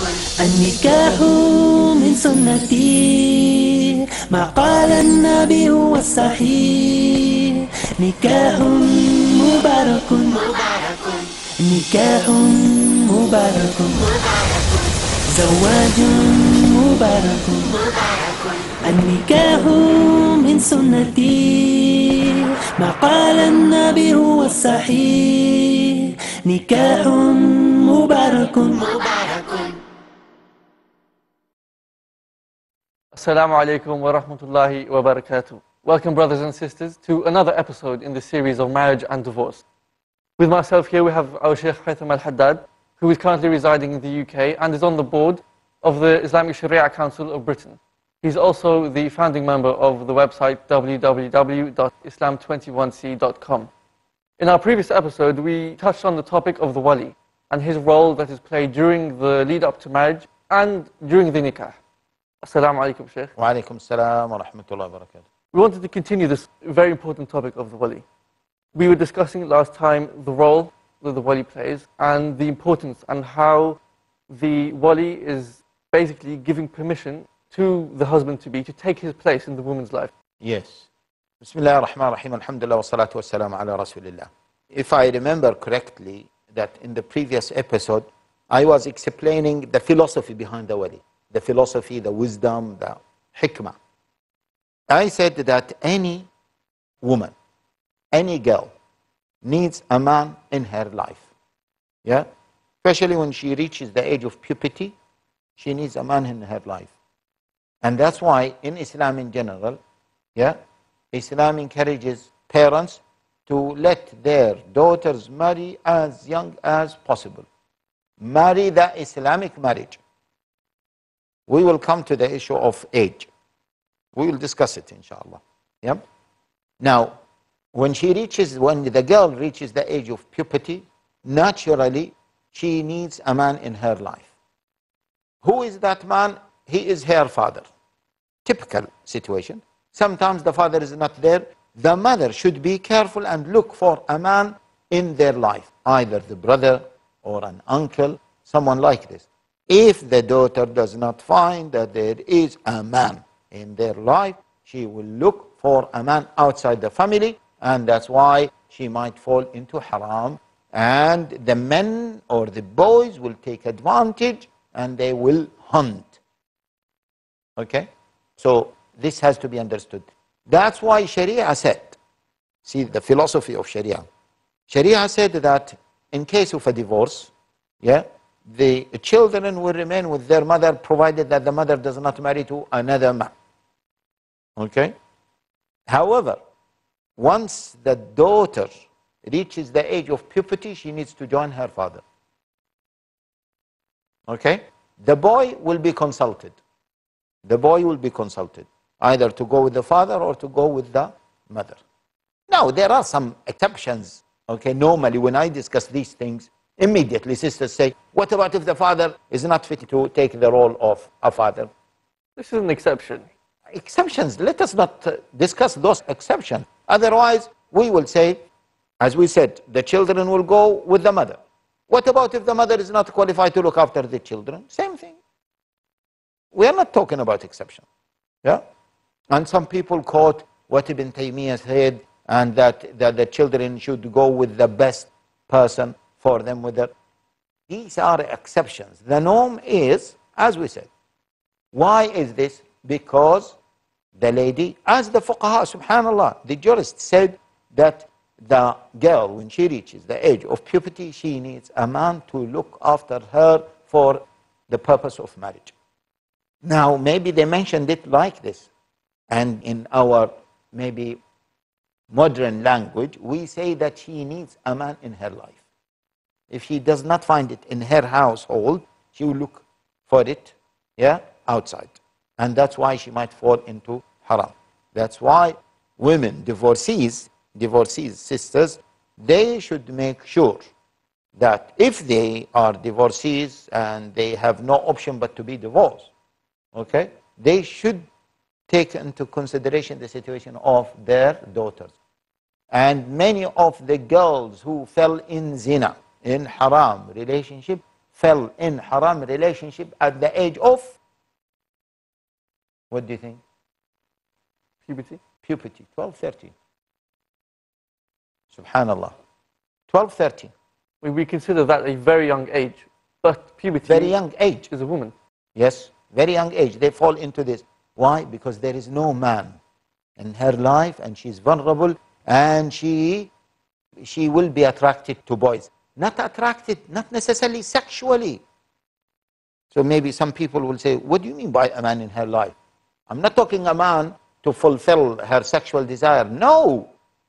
النكاح من سنتي ما قال النبي هو الصحيح. نكاح مبارك نكاح مبارك زواج مبارك. النكاح من سنتي ما قال النبي هو الصحيح. نكاح مبارك. Assalamu alaikum wa rahmatullahi wa barakatuh. Welcome, brothers and sisters, to another episode in the series of marriage and divorce. With myself here, we have our Sheikh Haitham Al-Haddad, who is currently residing in the UK and is on the board of the Islamic Sharia Council of Britain. He's also the founding member of the website www.islam21c.com. In our previous episode, we touched on the topic of the wali and his role that is played during the lead up to marriage and during the nikah. Assalamu alaikum, Shaykh. Wa alaikum assalam wa rahmatullahi wa barakatuh. We wanted to continue this very important topic of the wali. We were discussing last time the role that the wali plays and the importance and how the wali is basically giving permission to the husband-to-be to take his place in the woman's life. Yes. Bismillah ar-Rahman ar-Rahim, alhamdulillah wa salatu wa salam ala rasulillah. If I remember correctly, that in the previous episode, I was explaining the philosophy behind the wali. The philosophy, the wisdom, the hikmah. I said that any woman, any girl, needs a man in her life. Yeah? Especially when she reaches the age of puberty, she needs a man in her life. And that's why in Islam in general, yeah, Islam encourages parents to let their daughters marry as young as possible. Marry the Islamic marriage. We will come to the issue of age. We will discuss it, inshallah. Yeah? Now, when the girl reaches the age of puberty, naturally, she needs a man in her life. Who is that man? He is her father. Typical situation. Sometimes the father is not there. The mother should be careful and look for a man in their life, either the brother or an uncle, someone like this. If the daughter does not find that there is a man in their life, she will look for a man outside the family, and that's why she might fall into haram. And the men or the boys will take advantage and they will hunt. Okay? So this has to be understood. That's why Sharia said, see the philosophy of Sharia. Sharia said that in case of a divorce, yeah, the children will remain with their mother provided that the mother does not marry to another man. Okay? However, once the daughter reaches the age of puberty, she needs to join her father. Okay? The boy will be consulted. The boy will be consulted, either to go with the father or to go with the mother. Now, there are some exceptions. Okay, normally when I discuss these things, immediately sisters say, what about if the father is not fit to take the role of a father? This is an exception. Exceptions. Let us not discuss those exceptions. Otherwise, we will say, as we said, the children will go with the mother. What about if the mother is not qualified to look after the children? Same thing. We are not talking about exception. Yeah? And some people quote what Ibn Taymiyyah said, and that the children should go with the best person for them. These are exceptions. The norm is, as we said. Why is this? Because the lady, as the fuqaha, subhanallah, the jurists said that the girl, when she reaches the age of puberty, she needs a man to look after her for the purpose of marriage. Now, maybe they mentioned it like this, and in our maybe modern language, we say that she needs a man in her life. If she does not find it in her household, she will look for it, yeah, outside. And that's why she might fall into haram. That's why women, divorcees, sisters, they should make sure that if they are divorcees and they have no option but to be divorced, okay, they should take into consideration the situation of their daughters. And many of the girls who fell in zina, in haram relationship, fell in haram relationship at the age of, what do you think? Puberty. Puberty, 12, 13. Subhanallah. 12, 13. We consider that a very young age, but puberty Very young age. is a woman. Yes, very young age. They fall into this. Why? Because there is no man in her life and she's vulnerable and she will be attracted to boys. Not attracted, not necessarily sexually. So maybe some people will say, what do you mean by a man in her life? I'm not talking a man to fulfill her sexual desire. No.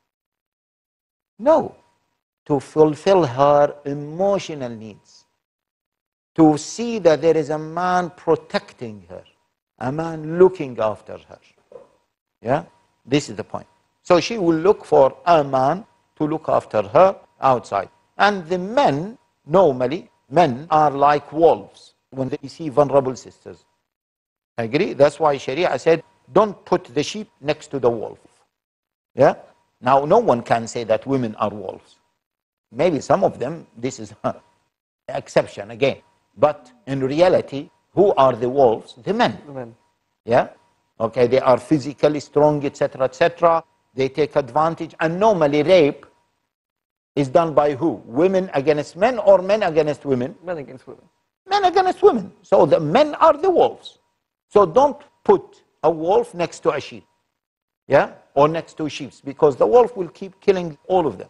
No. To fulfill her emotional needs. To see that there is a man protecting her. A man looking after her. Yeah? This is the point. So she will look for a man to look after her outside. And the men, normally, men are like wolves when they see vulnerable sisters. Agree? That's why Sharia said, don't put the sheep next to the wolf. Yeah? Now, no one can say that women are wolves. Maybe some of them, this is an exception again. But in reality, who are the wolves? The men. The men. Yeah? Okay, they are physically strong, etc., etc. They take advantage. And normally rape is done by who? Women against men or men against women? Men against women. Men against women. So the men are the wolves. So don't put a wolf next to a sheep. Yeah? Or next to sheep. Because the wolf will keep killing all of them.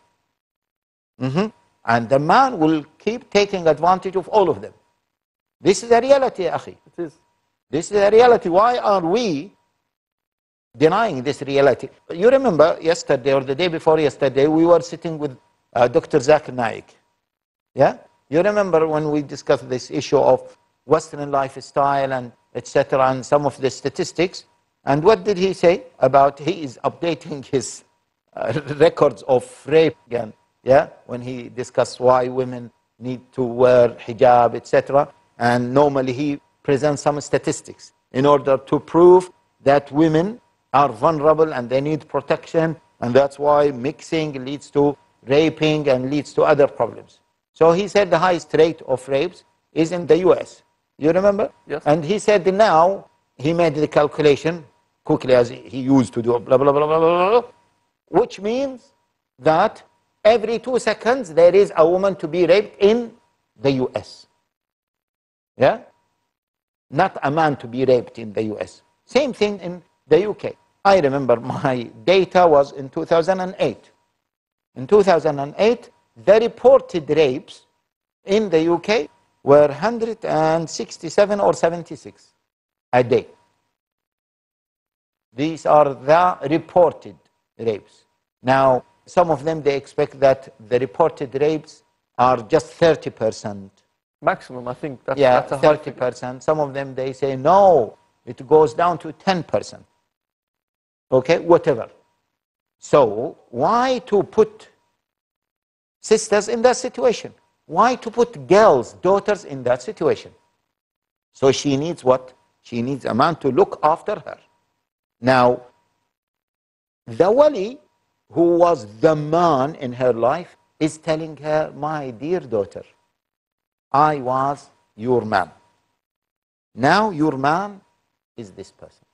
And the man will keep taking advantage of all of them. This is a reality, Akhi. It is. This is a reality. Why are we denying this reality? You remember yesterday or the day before yesterday, we were sitting with Dr. Zakir Naik. Yeah? You remember when we discussed this issue of Western lifestyle and etc. and some of the statistics. And what did he say about, he is updating his records of rape again. Yeah? When he discussed why women need to wear hijab, etc. And normally he presents some statistics in order to prove that women are vulnerable and they need protection, and that's why mixing leads to raping and leads to other problems. So he said the highest rate of rapes is in the US. You remember? Yes. And he said now, he made the calculation quickly as he used to do, blah, blah, blah, blah, blah, blah, which means that every 2 seconds there is a woman to be raped in the US. Yeah? Not a man to be raped in the US. Same thing in the UK. I remember my data was in 2008. In 2008, the reported rapes in the UK were 167 or 76 a day. These are the reported rapes. Now, some of them, they expect that the reported rapes are just 30%. Maximum, I think. That's a high figure. 30%. Some of them, they say, no, it goes down to 10%. Okay, whatever. So, why to put sisters in that situation? Why to put girls, daughters in that situation? So she needs what? She needs a man to look after her. Now, the wali, who was the man in her life, is telling her, my dear daughter, I was your man. Now your man is this person.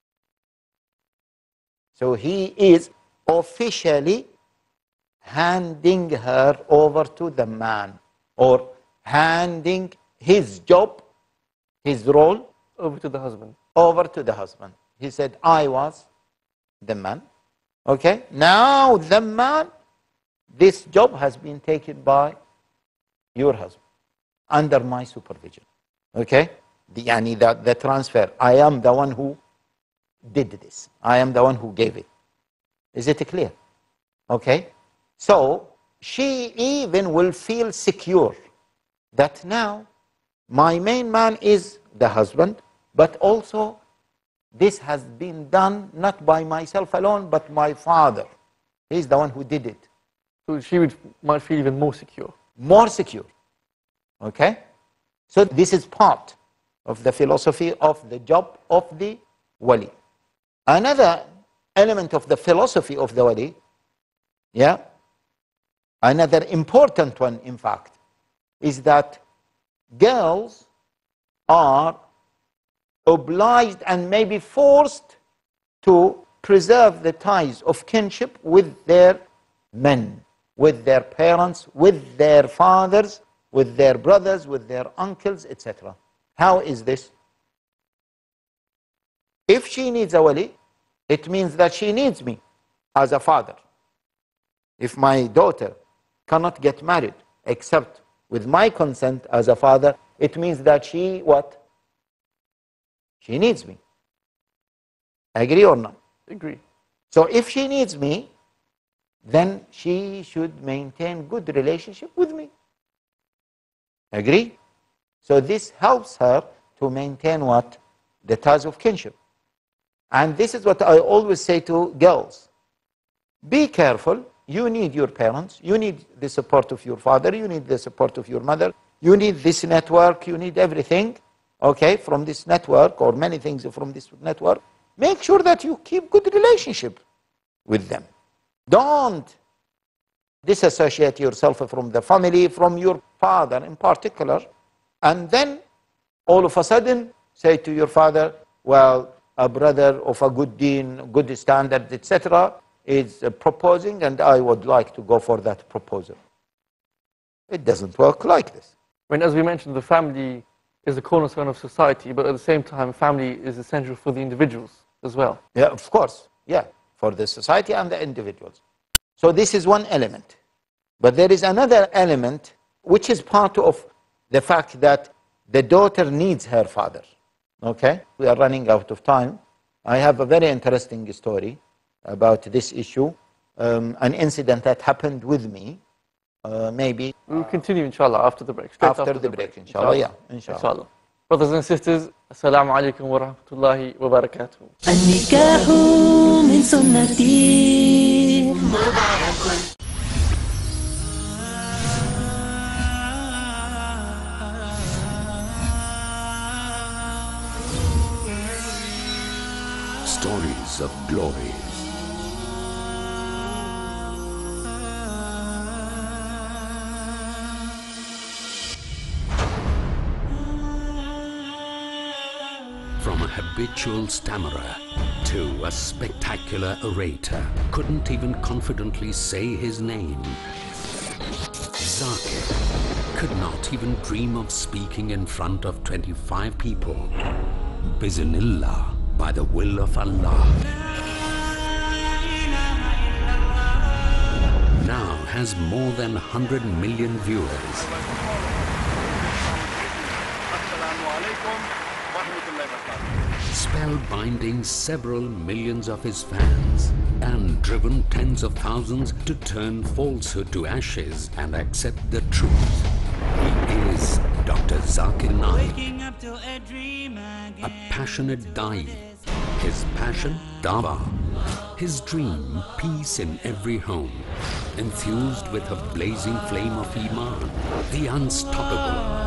So he is officially handing her over to the man, or handing his job, his role, Over to the husband. over to the husband. He said, I was the man. Okay? Now the man, this job has been taken by your husband, under my supervision. Okay? The transfer. I am the one who did this. I am the one who gave it. Is it clear? Okay? So, she even will feel secure that now my main man is the husband, but also this has been done not by myself alone, but my father. He's the one who did it. So she might feel even more secure. More secure. Okay? So this is part of the philosophy of the job of the wali. Another element of the philosophy of the wali, yeah, another important one, in fact, is that girls are obliged and may be forced to preserve the ties of kinship with their men, with their parents, with their fathers, with their brothers, with their uncles, etc. How is this? If she needs a wali, it means that she needs me as a father. If my daughter cannot get married except with my consent as a father, it means that she what? She needs me. Agree or not? Agree. So if she needs me, then she should maintain good relationship with me. Agree? So this helps her to maintain what? The ties of kinship. And this is what I always say to girls. Be careful. You need your parents. You need the support of your father. You need the support of your mother. You need this network. You need everything, okay, from this network, or many things from this network. Make sure that you keep good relationship with them. Don't disassociate yourself from the family, from your father in particular, and then all of a sudden say to your father, well, a brother of a good deen, good standard, etc., is proposing, and I would like to go for that proposal. It doesn't work like this. When, as we mentioned, the family is the cornerstone of society, but at the same time, family is essential for the individuals as well. Yeah, of course. Yeah, for the society and the individuals. So this is one element. But there is another element which is part of the fact that the daughter needs her father. Okay? We are running out of time. I have a very interesting story about this issue, an incident that happened with me, maybe. We will continue, inshallah, after the break. After the break, inshallah. Yeah, inshallah. Brothers and sisters, assalamu alaikum wa rahmatullahi wa barakatuh. النكاح من سنتي مبارك. Stories of glory. From a habitual stammerer to a spectacular orator, couldn't even confidently say his name. Zakir could not even dream of speaking in front of 25 people. Biznillah, by the will of Allah. Now has more than 100 million viewers. Spellbinding several millions of his fans and driven tens of thousands to turn falsehood to ashes and accept the truth. He is Dr. Zakir Naik, a passionate da'i. His passion, dawah. His dream, peace in every home. Enthused with a blazing flame of Iman, the unstoppable.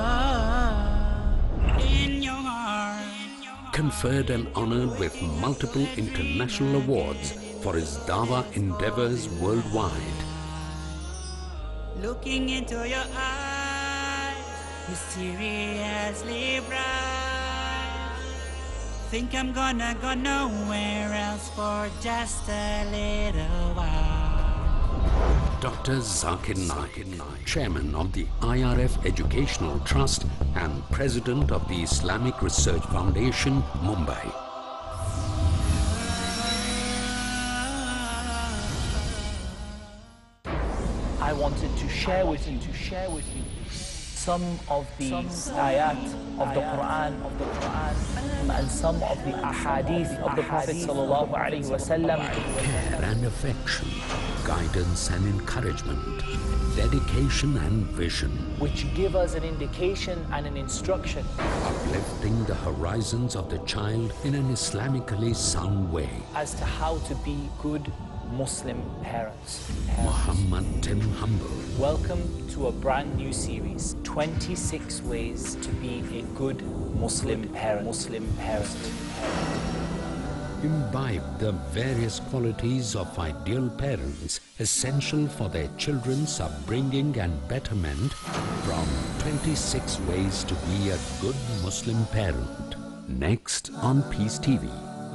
Conferred and honored with multiple international awards for his dawah endeavors worldwide. Looking into your eyes, mysteriously bright. Think I'm gonna go nowhere else for just a little while. Dr. Zakir Naik, Chairman of the IRF Educational Trust and President of the Islamic Research Foundation, Mumbai. I wanted to share with you some of the ayat of the Quran and some of the ahadith of the Prophet sallallahu alaihi wasallam. Care and affection, guidance and encouragement, dedication and vision, which give us an indication and an instruction, uplifting the horizons of the child in an Islamically sound way, as to how to be good Muslim parents. Muhammad Tim Humble. Welcome to a brand new series, 26 ways to be a good Muslim parent. imbibe the various qualities of ideal parents essential for their children's upbringing and betterment from 26 Ways to Be a Good Muslim Parent. Next on Peace TV.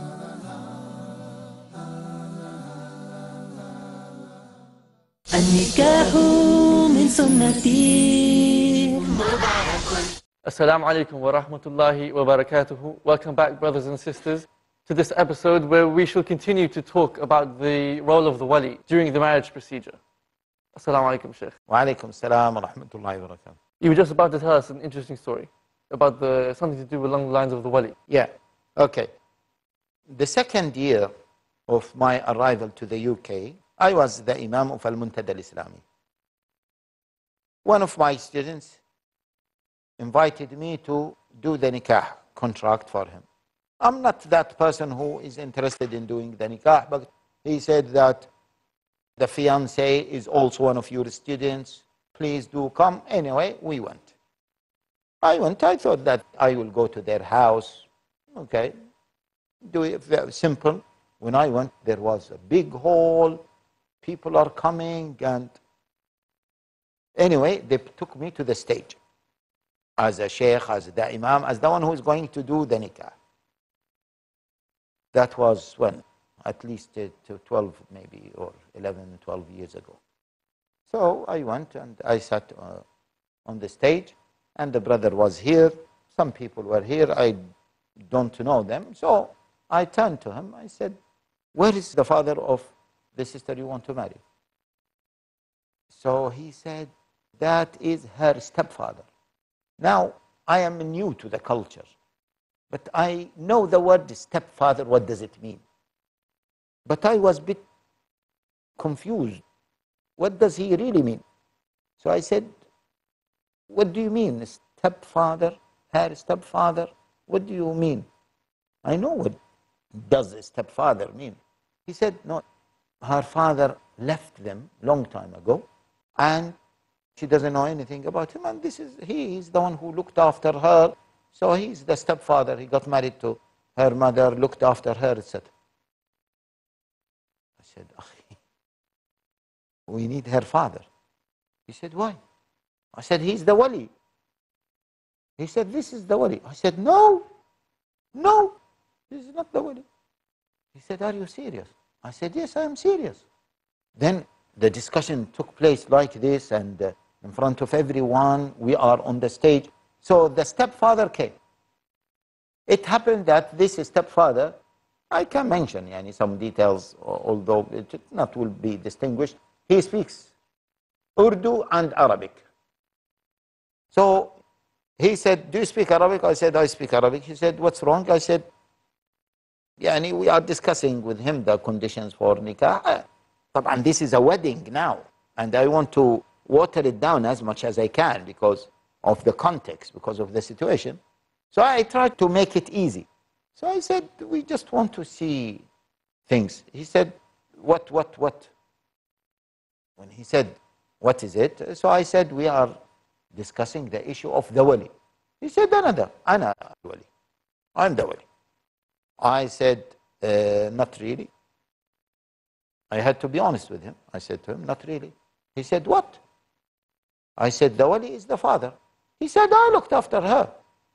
النكاح من سنتي. Assalamu alaikum wa rahmatullahi wa barakatuhu. Welcome back, brothers and sisters, to this episode where we shall continue to talk about the role of the wali during the marriage procedure. Assalamu alaikum, Shaykh. Wa alaikum salam wa rahmatullahi wa barakatuh. You were just about to tell us an interesting story about something to do along the lines of the wali. Yeah, okay. The second year of my arrival to the UK, I was the Imam of Al-Muntada Al-Islami. One of my students invited me to do the nikah contract for him. I'm not that person who is interested in doing the nikah, but he said that the fiancé is also one of your students. Please do come. Anyway, we went. I went. I thought that I will go to their house. Okay. Do it very simple. When I went, there was a big hall. People are coming. And anyway, they took me to the stage as a sheikh, as the imam, as the one who is going to do the nikah. That was when? At least 12 maybe, or 11, 12 years ago. So I went and I sat on the stage, and the brother was here. Some people were here. I don't know them. So I turned to him. I said, where is the father of the sister you want to marry? So he said, that is her stepfather. Now, I am new to the culture, but I know the word stepfather, what does it mean? But I was a bit confused. What does he really mean? So I said, what do you mean, stepfather, her stepfather? What do you mean? I know what does a stepfather mean. He said, no, her father left them long time ago, and she doesn't know anything about him, and he is the one who looked after her. So he's the stepfather. He got married to her mother, looked after her, etc. I said, we need her father. He said, why? I said, he's the wali. He said, this is the wali. I said, no, this is not the wali. He said, are you serious? I said, yes, I am serious. Then the discussion took place like this, and in front of everyone, we are on the stage. So the stepfather came. It happened that this stepfather, I can mention some details, although it not will be distinguished. He speaks Urdu and Arabic. So he said, do you speak Arabic? I said, I speak Arabic. He said, what's wrong? I said, we are discussing with him the conditions for nikah. And this is a wedding now, and I want to water it down as much as I can because of the context, because of the situation. So I tried to make it easy. So I said, we just want to see things. He said, what? When he said, what is it? So I said, we are discussing the issue of the wali. He said, Ana wali. I'm the wali. I said, not really. I had to be honest with him. I said to him, not really. He said, what? I said, the wali is the father. He said, I looked after her.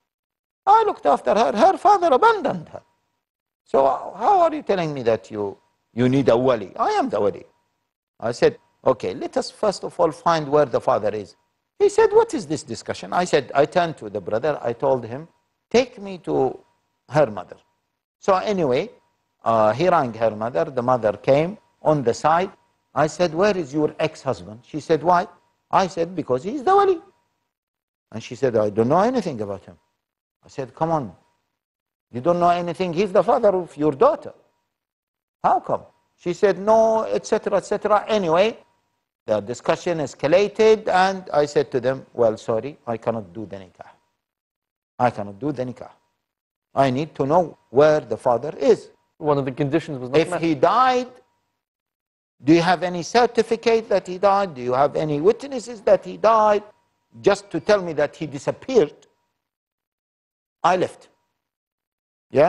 Her father abandoned her. So how are you telling me that you need a wali? I am the wali. I said, okay, let us first of all find where the father is. He said, what is this discussion? I said, I turned to the brother. I told him, take me to her mother. So anyway, he rang her mother. The mother came on the side. I said, where is your ex-husband? She said, why? I said, because he's the wali. And she said, I don't know anything about him. I said, come on. You don't know anything? He's the father of your daughter. How come? She said, no, etc., etc. Anyway, the discussion escalated, and I said to them, well, sorry, I cannot do the nikah. I cannot do the nikah. I need to know where the father is. One of the conditions was not If met. he died, do you have any certificate that he died? Do you have any witnesses that he died? Just to tell me that he disappeared, I left. Yeah?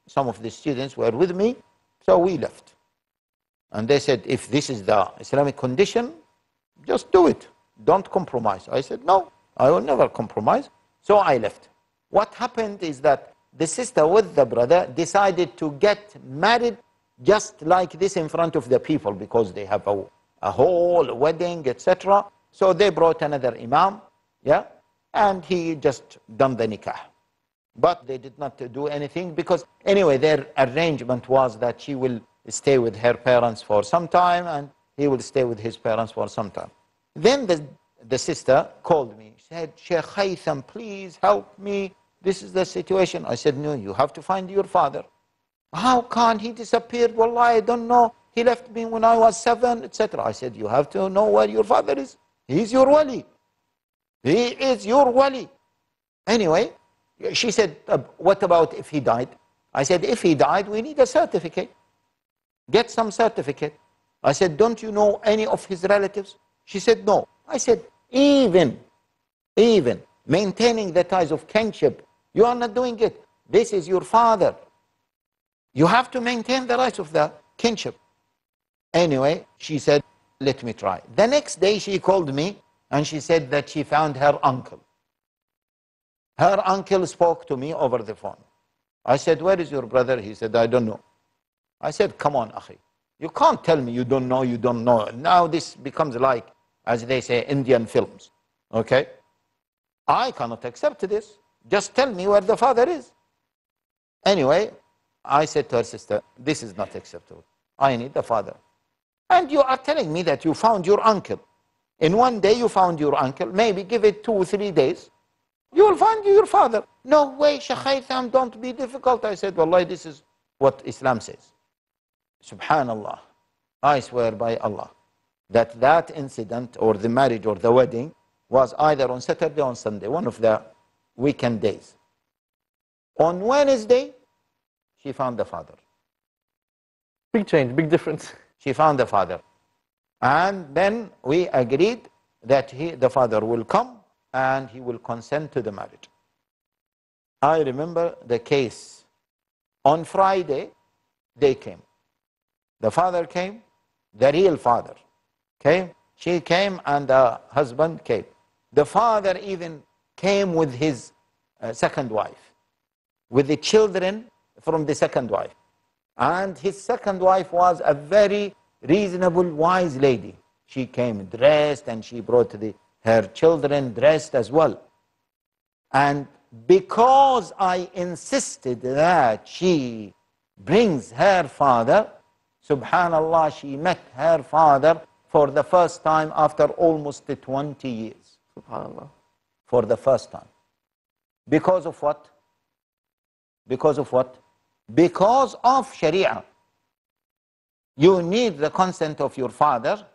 some of the students were with me, so we left. And they said, if this is the Islamic condition, just do it. Don't compromise. I said, no, I will never compromise. So I left. What happened is that the sister with the brother decided to get married just like this in front of the people because they have a whole wedding, etc. So they brought another imam, yeah, and he just done the nikah. But they did not do anything because anyway, their arrangement was that she will stay with her parents for some time and he will stay with his parents for some time. Then the sister called me, said, Sheikh Haytham, please help me. This is the situation. I said, no, you have to find your father. How can he disappeared? Wallah, I don't know. He left me when I was 7, etc. I said, you have to know where your father is. He's your wali. He is your wali. Anyway, she said, what about if he died? I said, if he died, we need a certificate. Get some certificate. I said, don't you know any of his relatives? She said, no. I said, even maintaining the ties of kinship, you are not doing it. This is your father. You have to maintain the rights of the kinship. Anyway, she said, let me try. The next day she called me and she said that she found her uncle. Her uncle spoke to me over the phone. I said, where is your brother? He said, I don't know. I said, come on, akhi. You can't tell me you don't know, you don't know. Now this becomes like, as they say, Indian films. Okay? I cannot accept this. Just tell me where the father is. Anyway, I said to her sister, this is not acceptable. I need the father. And you are telling me that you found your uncle. In one day you found your uncle. Maybe give it 2 or 3 days. You will find your father. No way, Shaykh Haytham, don't be difficult. I said, wallahi, this is what Islam says. Subhanallah. I swear by Allah that that incident or the marriage or the wedding was either on Saturday or on Sunday, one of the weekend days. On Wednesday, she found the father. Big change, big difference. She found the father. And then we agreed that the father will come and he will consent to the marriage. I remember the case. On Friday, they came. The father came, the real father came. She came and the husband came. The father even came with his second wife, with the children from the second wife. And his second wife was a very reasonable, wise lady. She came dressed and she brought her children dressed as well. And because I insisted that she brings her father, subhanallah, she met her father for the first time after almost 20 years. Subhanallah. For the first time. Because of what? Because of what? Because of Sharia. You need the consent of your father.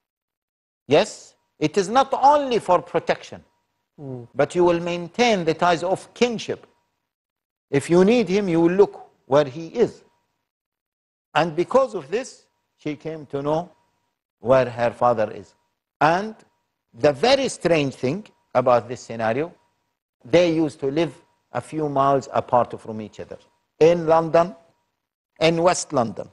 Yes, it is not only for protection, but you will maintain the ties of kinship. If you need him, you will look where he is. And because of this, she came to know where her father is. And the very strange thing about this scenario, they used to live a few miles apart from each other. In London, in West London.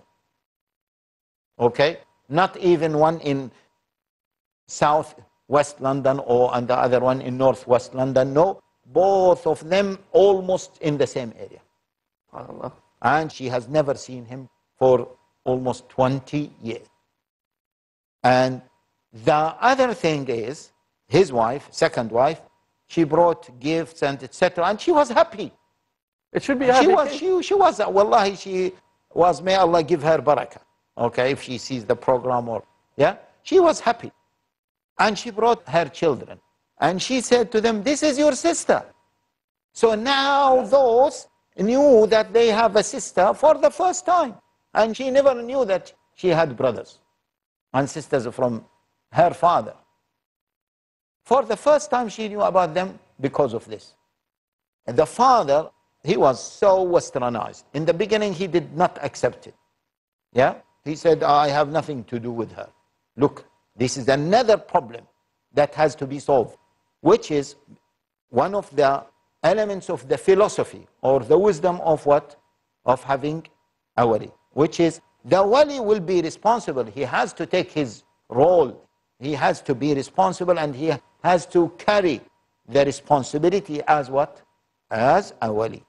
Okay? Not even one in South West London and the other one in Northwest London. No, both of them almost in the same area. SubhanAllah. And she has never seen him for almost 20 years. And the other thing is, his wife, second wife, she brought gifts and etc. And she was happy. It should be She happy. was, wallahi, she was, may Allah give her barakah. Okay, if she sees the program or, yeah, she was happy. And she brought her children. And she said to them, this is your sister. So now those knew that they have a sister for the first time. And she never knew that she had brothers and sisters from her father. For the first time she knew about them because of this. And the father, he was so westernized. In the beginning he did not accept it. Yeah? He said, I have nothing to do with her. Look, this is another problem that has to be solved, which is one of the elements of the philosophy or the wisdom of what? of having a wali, which is the wali will be responsible. He has to take his role. He has to be responsible, and he has to carry the responsibility as what? As a wali.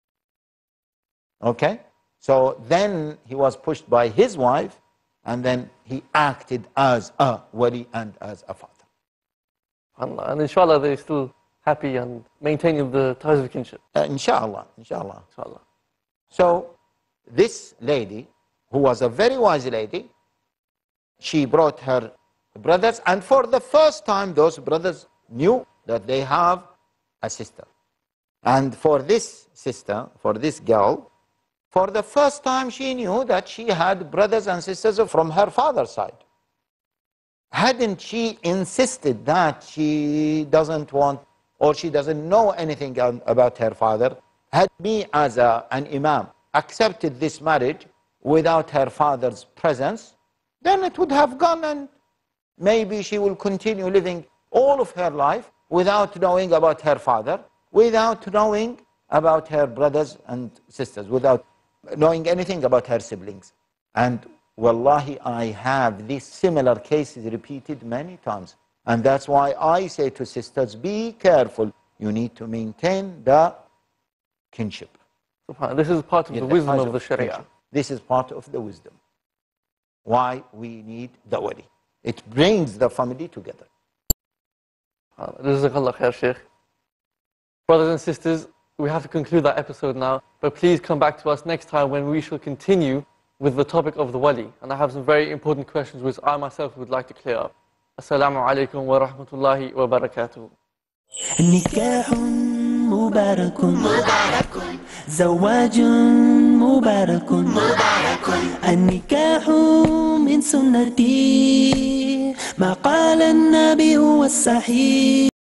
Okay? So then he was pushed by his wife, and then he acted as a wali and as a father. And inshallah, they're still happy and maintaining the ties of kinship. Inshallah, inshallah. Inshallah. So this lady, who was a very wise lady, she brought her brothers, and for the first time those brothers knew that they have a sister. And for this sister, for this girl, for the first time she knew that she had brothers and sisters from her father's side. Hadn't she insisted that she doesn't want, or she doesn't know anything about her father, had me as an imam accepted this marriage without her father's presence, then it would have gone, and maybe she will continue living all of her life without knowing about her father, without knowing about her brothers and sisters, without knowing anything about her siblings. And wallahi, I have these similar cases repeated many times. And that's why I say to sisters, be careful. You need to maintain the kinship. This is part of the wisdom of the Sharia. Kinship. This is part of the wisdom. Why we need the wali. It brings the family together. Jazakallah khair, Sheikh. Brothers and sisters, we have to conclude that episode now, but please come back to us next time when we shall continue with the topic of the wali. And I have some very important questions which I myself would like to clear up. Assalamu alaikum wa rahmatullahi wa barakatuh. نكاح مبارك زواج مبارك النكاح من سنتي ما قال النبي هو الصحيح.